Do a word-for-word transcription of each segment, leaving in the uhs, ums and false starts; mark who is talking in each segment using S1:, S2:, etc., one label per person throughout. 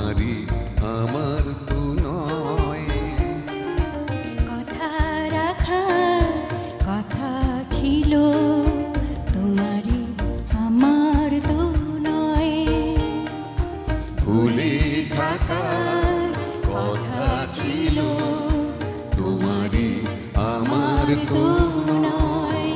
S1: তোমারই আমার তো নয়।
S2: কথা রাখা কথা ছিল তোমারই আমার তো নয়।
S1: ভুলে থাকার কথা ছিল তোমারই আমার তো নয়।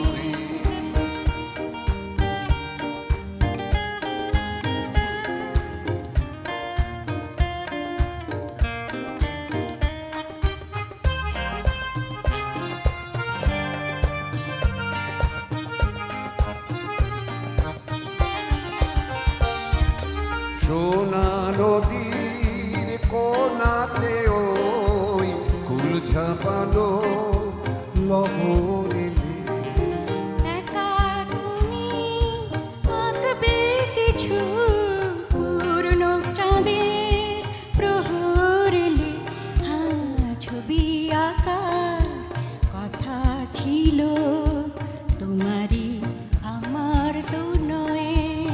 S1: সোনা নদীর কোনাতে ওই কুল ছাপানো লহর এলে
S2: একা তুমি আঁকবে কিছু পুরনো চাঁদের প্রহর এলে। হ্যাঁ, ছবি আঁকার কথা ছিল তোমারই আমার তো নয়।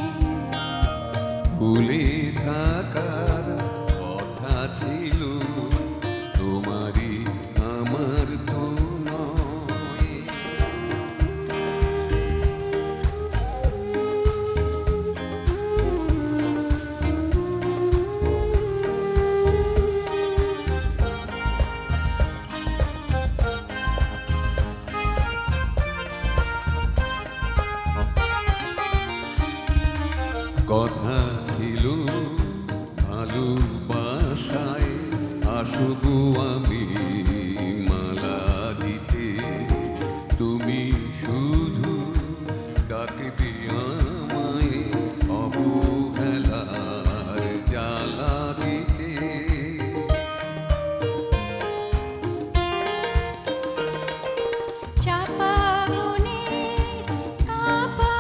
S1: ভুলে থাকার কথা ছিল তোমারই আমার তো নয়। কথা ছিল ভালোবাসায় আসবো আমি মালা দিতে, তুমি শুধু ডাকবে আমায় অবহেলার জ্বালা দিতে।
S2: চাপা বনের কাঁপা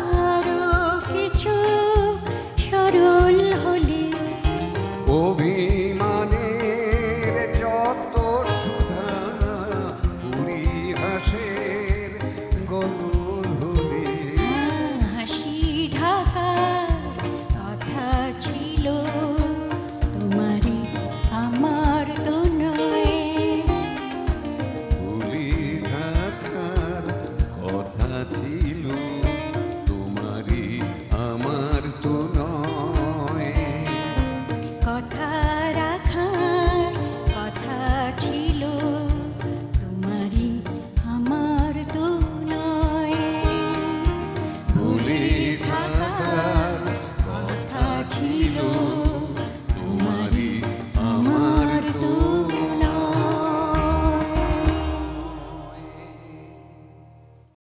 S2: হাওয়ারও কিছু সরল হলে
S1: অভি